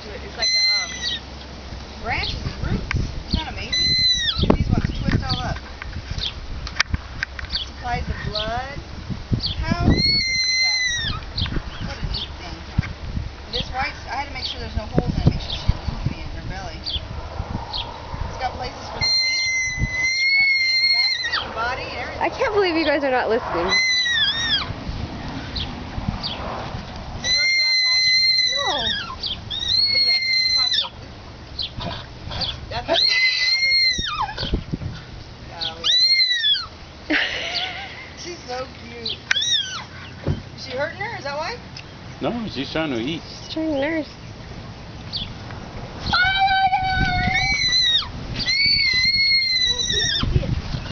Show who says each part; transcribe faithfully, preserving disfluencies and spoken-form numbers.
Speaker 1: to it. It's like a, um, branches and roots. Isn't that amazing? These ones twist all up. Supplies the blood. How perfect is that? What a neat thing. This white, I had to make sure there's no holes in it. Make sure she didn't move any in her belly. It's got places for the feet, front feet and back feet and body and everything.
Speaker 2: I can't believe you guys are not listening.
Speaker 1: That's the right there. Yeah, she's so cute. Is she hurting her? Is that why?
Speaker 3: No, she's trying to eat.
Speaker 2: She's trying to nurse.